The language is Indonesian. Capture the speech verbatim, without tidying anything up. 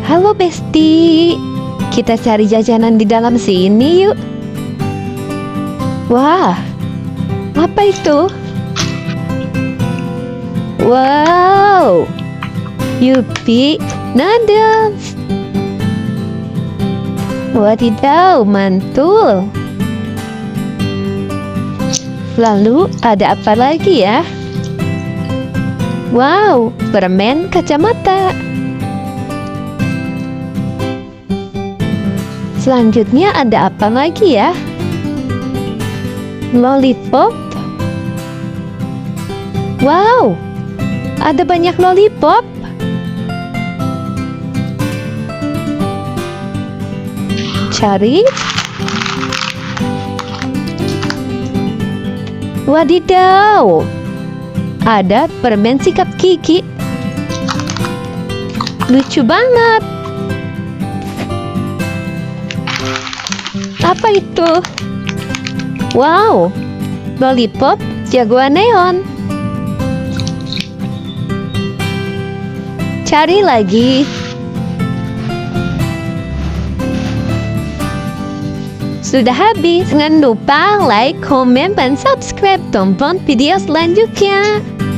Halo Besti, kita cari jajanan di dalam sini yuk. Wah, apa itu? Wow, Yupi noodles. Wadidaw, mantul. Lalu ada apa lagi ya? Wow, permen kacamata. Selanjutnya ada apa lagi ya? Lollipop. Wow, ada banyak lollipop. Cari. Wadidaw, ada permen sikat gigi. Lucu banget. Apa itu? Wow, lollipop jagoan neon. Cari lagi. Sudah habis. Jangan lupa like, komen, dan subscribe. Tonton video selanjutnya.